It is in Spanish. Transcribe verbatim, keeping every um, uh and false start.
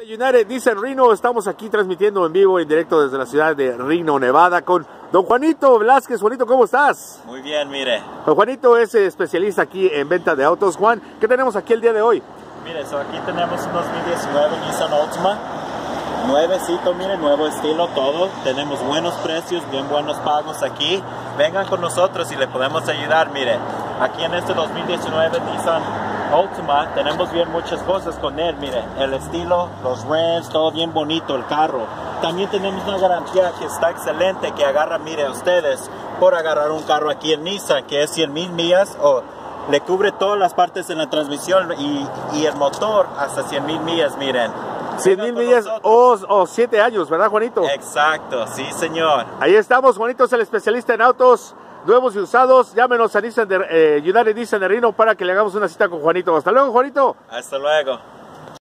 United Nissan Reno, estamos aquí transmitiendo en vivo, en directo desde la ciudad de Reno, Nevada, con don Juanito Velázquez. Juanito, ¿cómo estás? Muy bien, mire. Don Juanito es especialista aquí en venta de autos. Juan, ¿qué tenemos aquí el día de hoy? Mire, so aquí tenemos un dos mil diecinueve Nissan Altima, nuevecito, mire, nuevo estilo, todo. Tenemos buenos precios, bien buenos pagos aquí. Vengan con nosotros y le podemos ayudar, mire. Aquí en este dos mil diecinueve Nissan Altima tenemos bien muchas cosas con él, mire, el estilo, los rims, todo bien bonito, el carro. También tenemos una garantía que está excelente, que agarra, mire, a ustedes por agarrar un carro aquí en Nissan, que es cien mil millas, o le cubre todas las partes en la transmisión y, y el motor hasta cien mil millas, miren. cien mil millas o, o siete años, ¿verdad, Juanito? Exacto, sí, señor. Ahí estamos, Juanito es el especialista en autos nuevos y usados. Llámenos a Nissan de, eh, United Nissan de Reno para que le hagamos una cita con Juanito. Hasta luego, Juanito. Hasta luego.